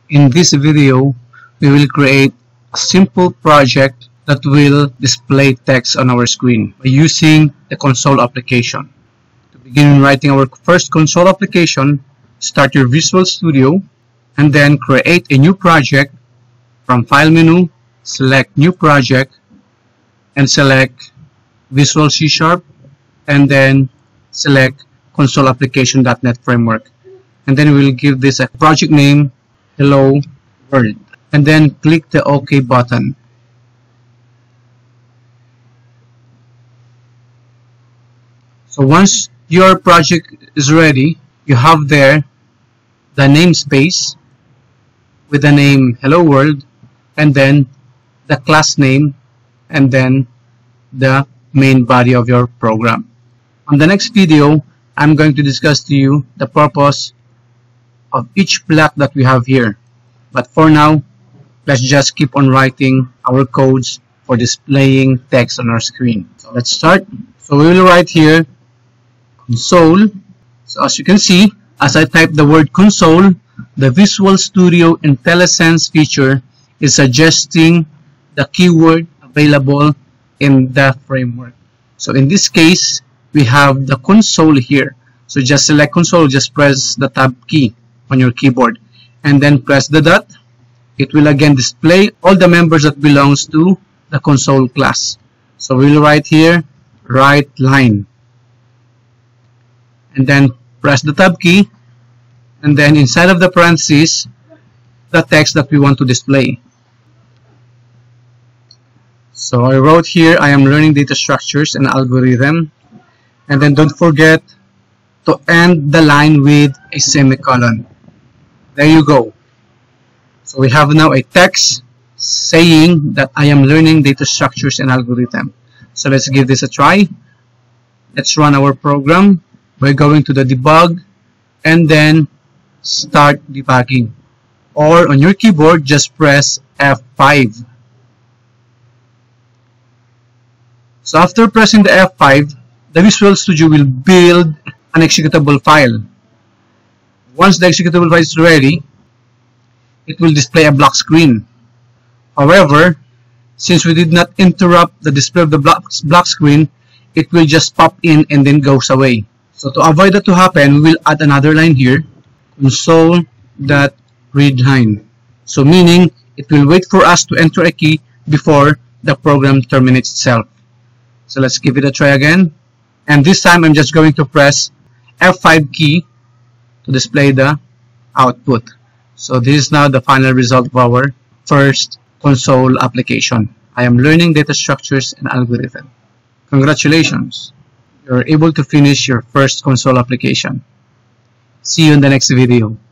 In this video, we will create a simple project that will display text on our screen by using the console application. To begin writing our first console application, start your Visual Studio and then create a new project. From File menu, select New Project and select Visual C# and then select Console Application.NET Framework. And then we'll give this a project name, Hello World, and then click the OK button. So once your project is ready, you have there the namespace with the name Hello World, and then the class name, and then the main body of your program. On the next video, I'm going to discuss to you the purpose of each block that we have here. But for now, let's just keep on writing our codes for displaying text on our screen. So let's start. So we will write here console. So as you can see, as I type the word console, the Visual Studio IntelliSense feature is suggesting the keyword available in the framework. So in this case, we have the console here. So just select console, just press the tab key on your keyboard and then press the dot. It will again display all the members that belongs to the console class. So we'll write here write line and then press the tab key, and then inside of the parentheses the text that we want to display. So I wrote here, I am learning data structures and algorithm, and then don't forget to end the line with a semicolon. There you go. So we have now a text saying that I am learning data structures and algorithm. So let's give this a try. Let's run our program. We're going to the debug and then start debugging. Or on your keyboard, just press F5. So after pressing the F5, the Visual Studio will build an executable file. Once the executable file is ready, it will display a black screen. However, since we did not interrupt the display of the black screen, it will just pop in and then goes away. So to avoid that to happen, we will add another line here, console.readLine. So meaning, it will wait for us to enter a key before the program terminates itself. So let's give it a try again. And this time, I'm just going to press F5 key to display the output. So this is now the final result of our first console application. I am learning data structures and algorithm. Congratulations! You're able to finish your first console application. See you in the next video.